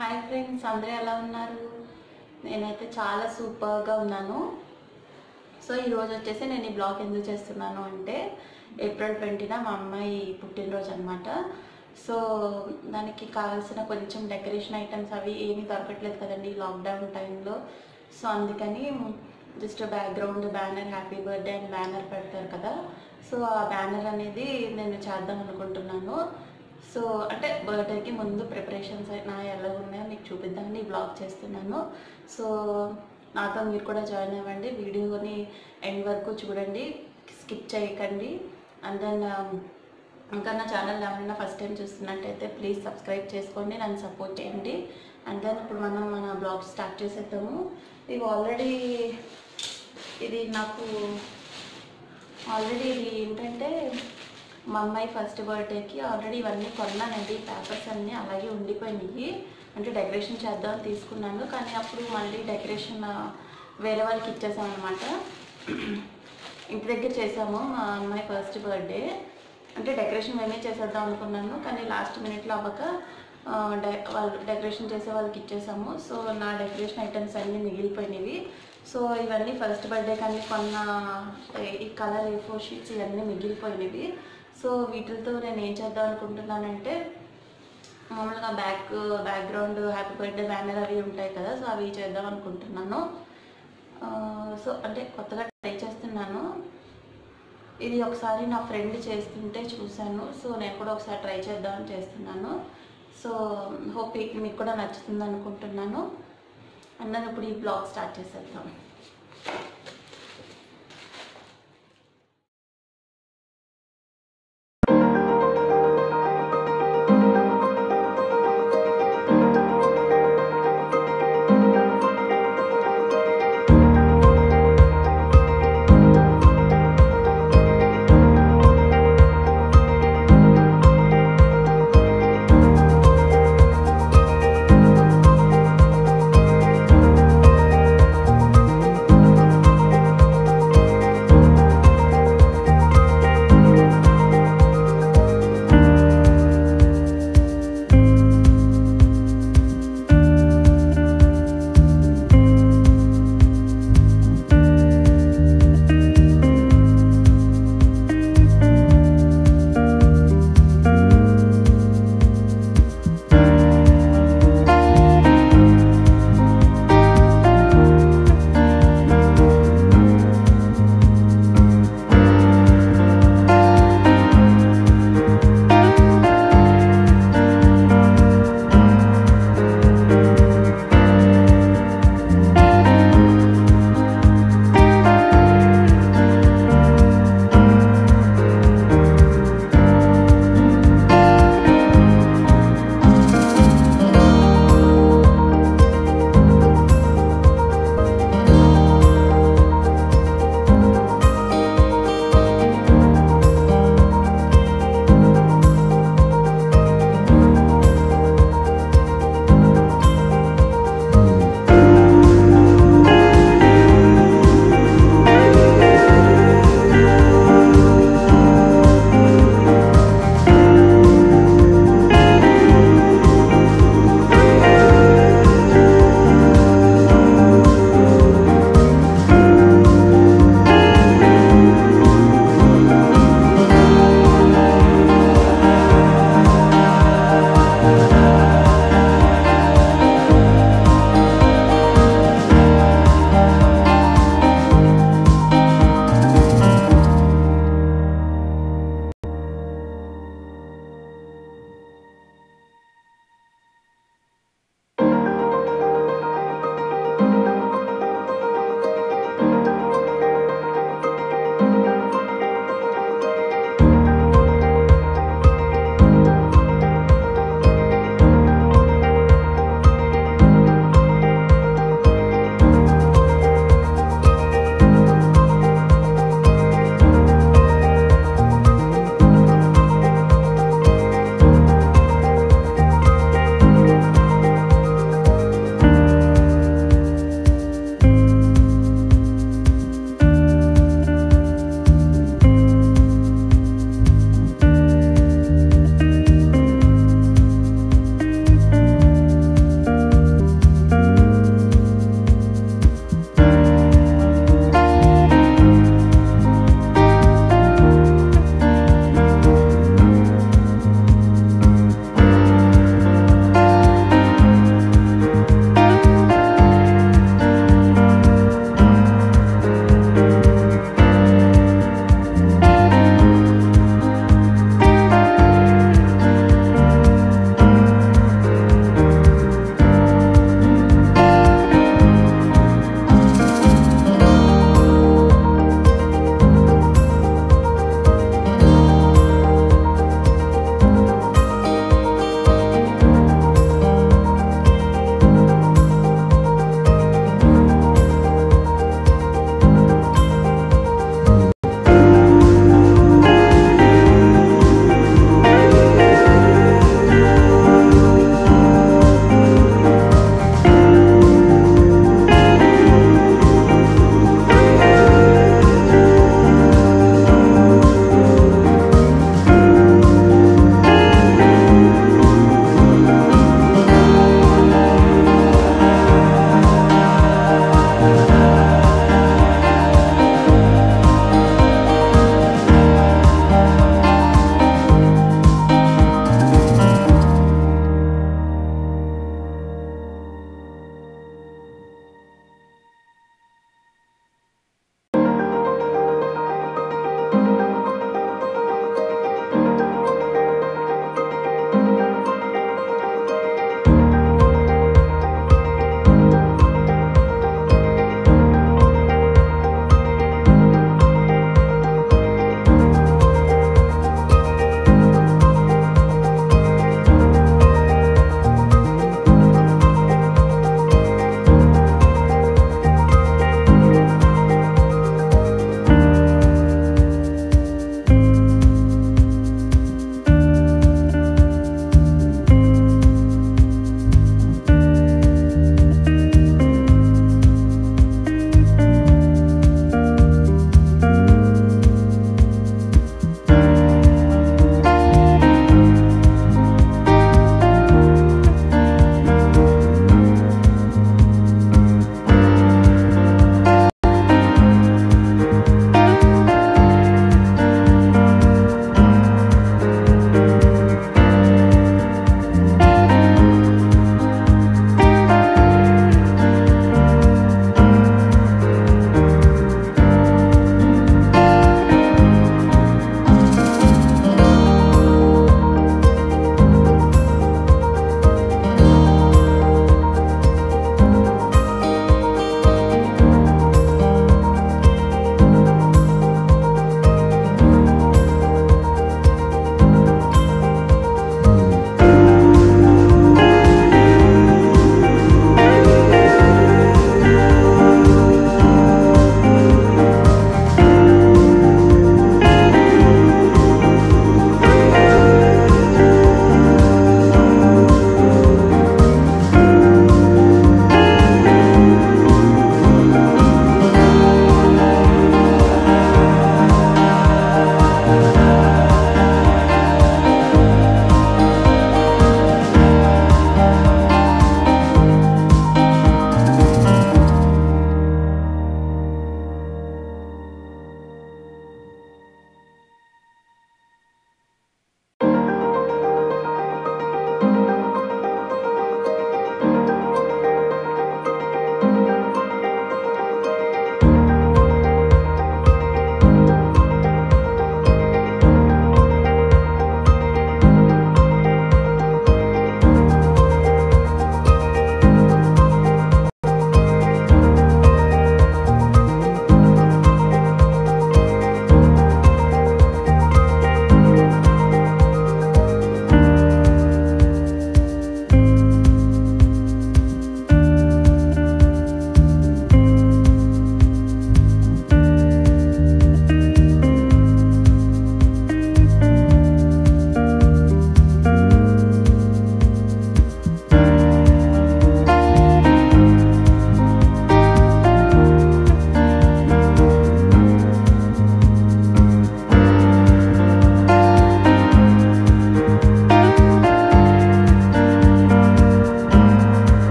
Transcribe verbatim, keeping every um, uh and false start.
Hi friends, అందరూ ఎలా ఉన్నారు? నేనైతే చాలా సూపర్గా ఉన్నాను. సో ఈరోజు వచ్చేసి నేను ఈ బ్లాగ్ ఎందుకు చేస్తున్నాను అంటే ఏప్రిల్ ట్వంటీన మా అమ్మాయి పుట్టినరోజు అనమాట. సో దానికి కావాల్సిన కొంచెం డెకరేషన్ ఐటమ్స్ అవి ఏమీ దొరకట్లేదు కదండి లాక్డౌన్ టైంలో. సో అందుకని just background banner happy birthday అని బ్యానర్ పెడతారు కదా, సో ఆ బ్యానర్ అనేది నేను చేద్దాం అనుకుంటున్నాను. సో అంటే బర్త్డేకి ముందు ప్రిపరేషన్స్ నా ఎలా ఉన్నాయో మీకు చూపిద్దామని ఈ బ్లాగ్ చేస్తున్నాను. సో నాతో మీరు కూడా జాయిన్ అవ్వండి, వీడియోని ఎండ్ వరకు చూడండి, స్కిప్ చేయకండి. అండ్ దెన్ ఇంకా నా ఛానల్ ఎవరైనా ఫస్ట్ టైం చూస్తున్నట్టయితే ప్లీజ్ సబ్స్క్రైబ్ చేసుకోండి, నన్ను సపోర్ట్ చేయండి. అండ్ దెన్ ఇప్పుడు మనం మన బ్లాగ్ స్టార్ట్ చేసేద్దాము. ఇవి ఆల్రెడీ ఇది నాకు ఆల్రెడీ ఇది ఏంటంటే మా అమ్మాయి ఫస్ట్ బర్త్డేకి ఆల్రెడీ ఇవన్నీ కొన్నానండి, పేపర్స్ అన్నీ అలాగే ఉండిపోయినాయి. అంటే డెకరేషన్ చేద్దామని తీసుకున్నాను, కానీ అప్పుడు మళ్ళీ డెకరేషన్ వేరే వాళ్ళకి ఇచ్చేసాం అనమాట. ఇంటి దగ్గర చేసాము మా అమ్మాయి ఫస్ట్ బర్త్డే, అంటే డెకరేషన్ మేమే చేసేద్దాం అనుకున్నాను, కానీ లాస్ట్ మినిట్లో అవ్వక డె వాళ్ళు డెకరేషన్ చేసే వాళ్ళకి ఇచ్చేసాము. సో నా డెకరేషన్ ఐటమ్స్ అన్నీ మిగిలిపోయినవి. సో ఇవన్నీ ఫస్ట్ బర్త్డేకి అన్నీ కొన్న ఈ కలర్ ఏ ఫోర్ షీట్స్ ఇవన్నీ మిగిలిపోయినవి. సో వీటితో నేను ఏం చేద్దాం అనుకుంటున్నానంటే మామూలుగా back background happy birthday banner అవి ఉంటాయి కదా, సో అవి చేద్దాం అనుకుంటున్నాను. సో అంటే కొత్తగా ట్రై చేస్తున్నాను. ఇది ఒకసారి నా ఫ్రెండ్ చేస్తుంటే చూశాను, సో నేను కూడా ఒకసారి ట్రై చేద్దామని చేస్తున్నాను. సో హోప్ మీకు కూడా నచ్చుతుంది అనుకుంటున్నాను. అండ్ ఇప్పుడు ఈ బ్లాగ్ స్టార్ట్ చేసేద్దాం.